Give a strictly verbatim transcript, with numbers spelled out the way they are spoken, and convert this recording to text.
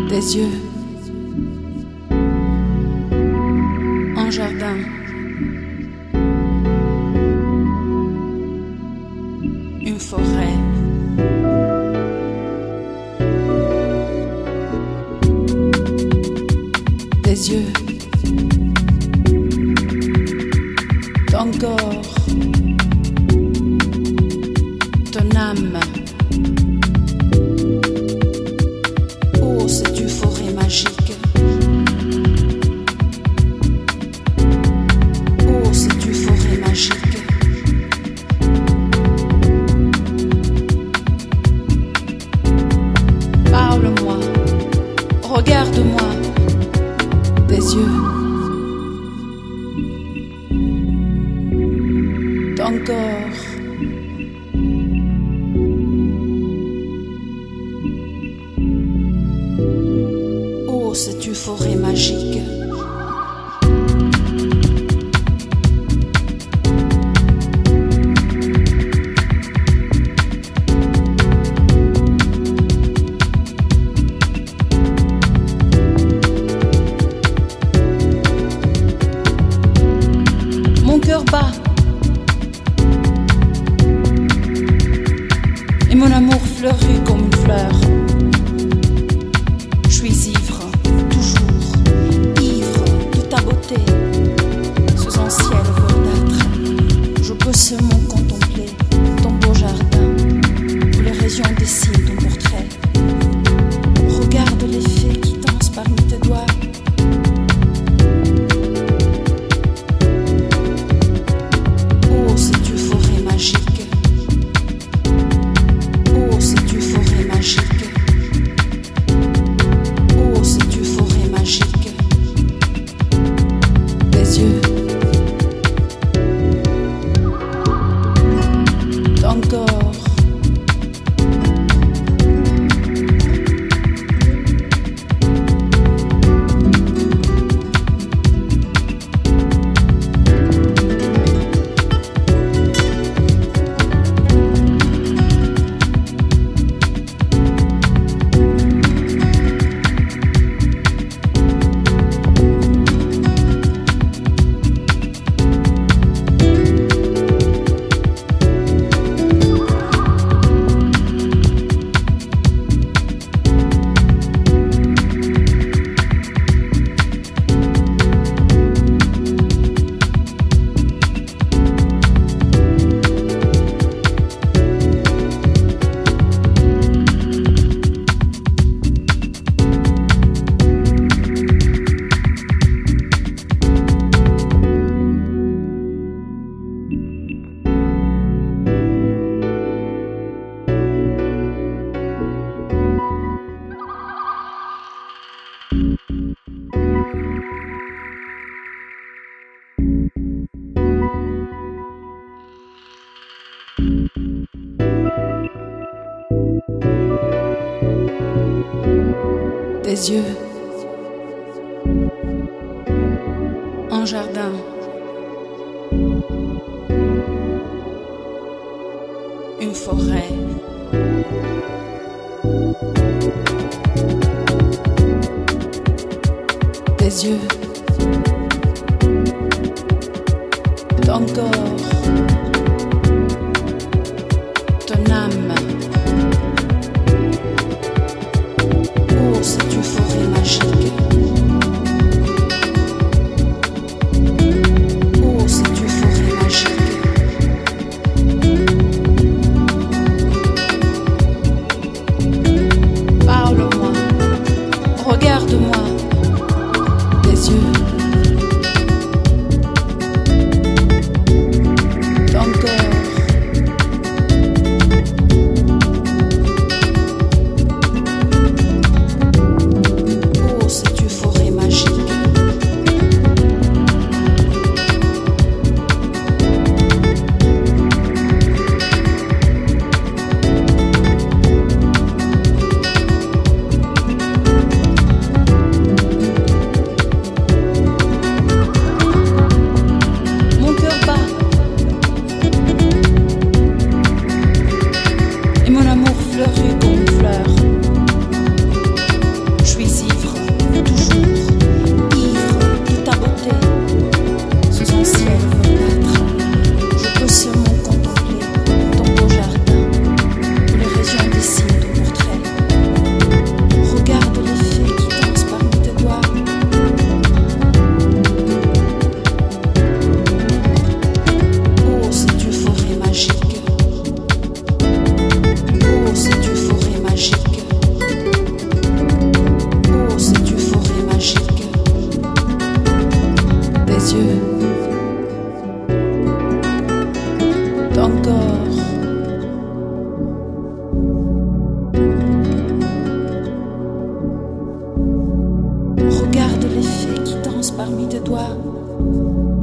Des yeux, un jardin, une forêt, des yeux, ton corps, ton âme. Oh, c'est une forêt magique. Oh, c'est une forêt magique. Parle-moi, regarde-moi, des yeux, ton corps. Oh, c'est une forêt magique. Mon cœur bat et mon amour fleurit comme une fleur. Je suis ivre, toujours ivre de ta beauté. Sous un ciel verdâtre, je peux seulement contempler ton beau jardin où les rayons dessinent ton portrait. Regarde les fées qui dansent parmi tes doigts. Oh, c'est une forêt magique. Oh, c'est une forêt magique. Oh, c'est une forêt magique. Des yeux, ton corps. Des yeux, un jardin, une forêt, des yeux, ton corps, ton âme. Oh, c'est une forêt magique. Oh, c'est une forêt magique. Parle-moi, regarde-moi, des yeux, toi.